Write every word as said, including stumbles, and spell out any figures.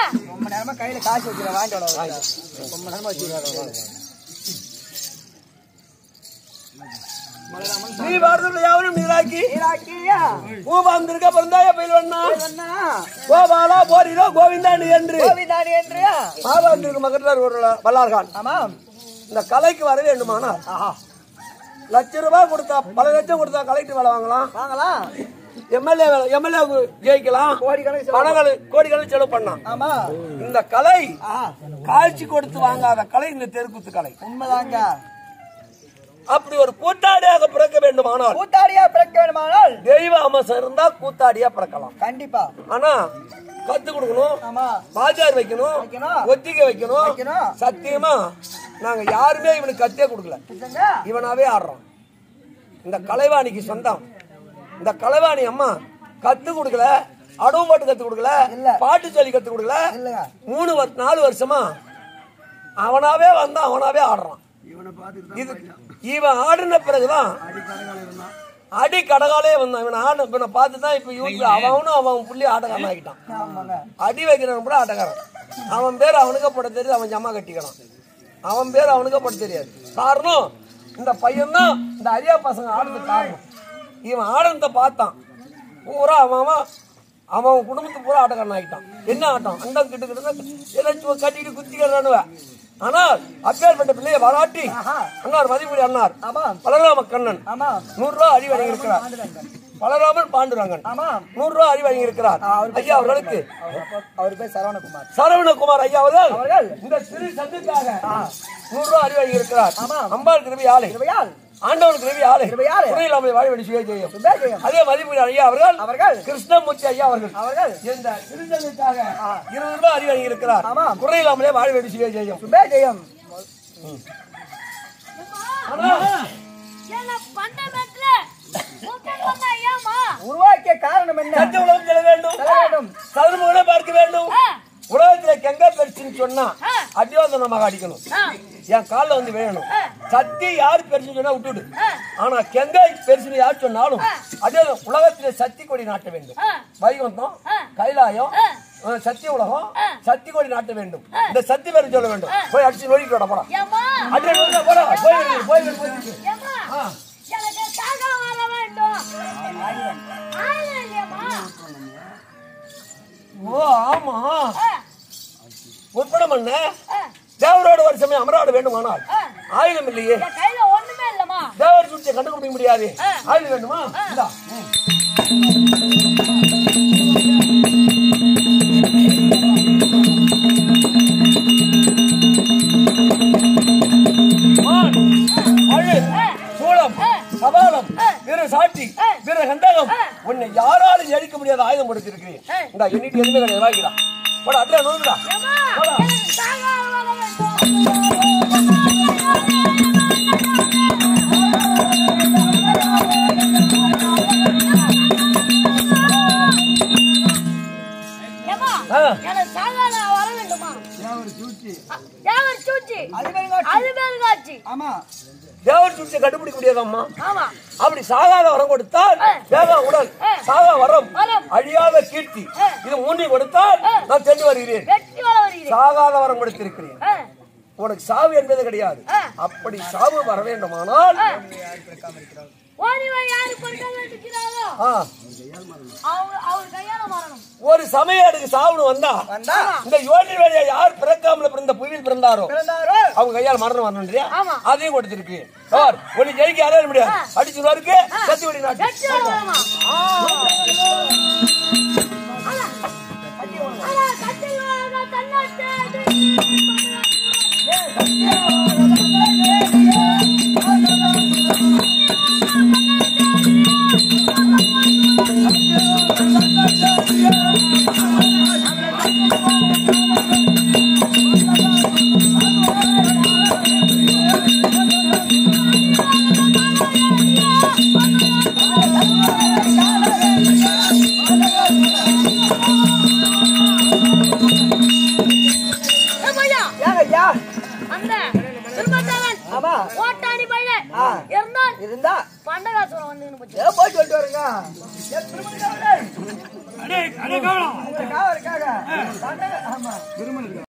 ரொம்ப நேரமா கையில காசு வச்சுற வாங்கிட்டு ரொம்ப நேரமா வச்சுருக்காரு நீ வாரத்துல யாவரும் நீராக்கி நீராக்கியா பூபாந்திருக்க பிறந்தாய பயில்வண்ணா கோபாலா போரிரோ கோவிந்தாணி என்று கோவிந்தாணி என்று மாபாந்திருக்கு மகத்தார் ஒரு வல்லார்கான். ஆமா இந்த கலைக்கு வர வேண்டுமானா லட்சம் ரூபாய் கொடுத்தா பல லட்சம் கொடுத்தா கலெக்டர் வேலை வாங்கலாம் வாங்கலாம். எம்எல்ஏ எம்எல்ஏ ஜெயிக்கலாம் பணங்கள் கோடிக்கணக்கில் செலவு பண்ணலாம். ஆமா இந்த கலை காட்சி கொடுத்து வாங்காத கலை இந்த தெருக்கூத்து கலை. உண்மைதாங்க. அப்படி ஒரு கூத்தாடியாக பிறக்க வேண்டுமானால் கூத்தாடியா பிறக்க வேண்டுமானால் தெய்வ அம்சம் இருந்தா கூத்தாடியா பிறக்கலாம். கண்டிப்பா. ஆனா கத்து கொடுக்கணும், பாஜார் வைக்கணும், ஒத்திகை வைக்கணும். சத்தியமா நாங்க யாருமே இவனுக்கு கத்தே கொடுக்கல, இவனாவே ஆடுறோம். இந்த கலைவாணிக்கு சொந்தம். இந்த கலைவாணி அம்மா கத்து கொடுக்கல, அடவு பாட்டு கத்து கொடுக்கல, பாட்டு சொல்லி கத்து கொடுக்கல. மூணு நாலு வருஷமா அவனாவே வந்தா அவனாவே ஆடுறான். இது இவன் ஆடின பிறகுதான் அடி கடகாலே வந்தான். இவன் ஆட இவனை பார்த்துதான் இப்ப யூத் அவனும் அவன் புள்ளி ஆட்டக்காரன் ஆகிட்டான். அடி வைக்கிறவன் கூட ஆட்டக்காரன். அவன் பேர் அவனுக்கு போட தெரியுது, அவன் ஜமா கட்டிக்கிறான். அவன் பேர் அவனுக்கு போட தெரியாது. காரணம் இந்த பையன் தான் இந்த அரியா பசங்க ஆடுறது காரணம். இவன் ஆடத்தை பார்த்தான் பூரா அவன் அவன் குடும்பத்துக்கு பூரா ஆட்டக்காரன் ஆகிட்டான். என்ன ஆட்டம் அந்த கிட்ட கிட்ட ஏதாச்சும் கட்டிட்டு குத்திக்கிறானுவ. ஆனால் அப்பேற்பட்ட பிள்ளையை பாராட்டி அண்ணார் மதிப்புடி அண்ணார் பலராம கண்ணன் நூறு ரூபாய் அடி வழங்கி இருக்கிறார். பலராமன் பாண்டுரங்கன் நூறு ரூபாய் அடி வழங்கி இருக்கிறார். ஐயா அவர்களுக்கு அவர் பேர் சரவணகுமார் சரவணகுமார் ஐயா அவர்கள் இந்த சிறு சந்துக்காக நூறு ரூபாய் அடி வழங்கி இருக்கிறார். அம்பாள் கிருபை ஆலை ஆண்டவன் கிருபை ஆலை குறையில்லாமல் வாழ வேண்டி சுய ஜெயம். அதே மதிப்புடி ஐயா அவர்கள் அவர்கள் கிருஷ்ணமூர்த்தி ஐயா அவர்கள் அவர்கள் இந்த சிறு சந்துக்காக இருபது ரூபாய் அடி வழங்கி இருக்கிறார். குறையில்லாமலே வாழ வேண்டி சுய ஜெயம் ஜெயம். உருவாக்கிய காரணம் என்ன? சத்திய உலகம் செல்ல வேண்டும், சதுர்முகனை பார்க்க வேண்டும். உலகத்துல கெங்க பெருசுன்னு சொன்னா அடியோதனமாக அடிக்கணும், என் காலில் வந்து வேணும். சத்தி யாரு பெருசுன்னு சொன்னா விட்டுடு. ஆனா கெங்கை பெருசுன்னு யார் சொன்னாலும் அதே உலகத்திலே சக்தி கொடி நாட்ட வேண்டும். வைகுந்தம் கைலாயம் சத்திய உலகம் சக்தி கொடி நாட்ட வேண்டும். இந்த சக்தி பேரு சொல்ல வேண்டும். போய் அடிச்சு நோடிட்டு போடா அடி போடா போய் போய் போய் ஓ ஆமா உற்படம் பண்ண தேவரோட ஒரு சமயம் அமராட வேண்டுமானால் ஆயுதம் இல்லையே, தேவர் சூழ்ச்சியை கண்டுபிடிக்க முடியாது. ஆயுதம் வேண்டுமா? சூளம் கபாலம் வீர சாட்சி வீர கண்டகம் உன்னை யாராலும் ஜெயிக்க முடியாத ஆயுதம் கொடுத்திருக்கிறேன். இந்த எண்ணிட்டு எதுவுமே கிடையாது. வாங்கிடா போட அட்ரா நோக்குடா தேவர் சூழ்ச்சியை கண்டுபிடிக்க முடியாதம்மா. அப்படி சாகாத வரம் கொடுத்தால் தேவ உடல் சாகா வரம் அழியாத கீர்த்தி இது மூன்றையும் கொடுத்தால் நான் சென்று வருகிறேன். சாகாத வரம் கொடுத்திருக்கிறேன். உனக்கு சாவு என்பது கிடையாது. அப்படி சாவு வர வேண்டுமானால் ஒரு சமயம் எனக்கு சாவுன்னு வந்தா இந்த யோனி வேலையை யார் பிறக்காமல பிறந்த புவியில் பிறந்தாரோ அவங்க கையால் மரணம் வரணும் இல்லையா? அதையும் கொடுத்திருக்கு. ஒன்னு ஜெயிக்க யாரும் முடியாது. அடிச்சு இருக்கு சத்தி வடி நாட்டு ஆமா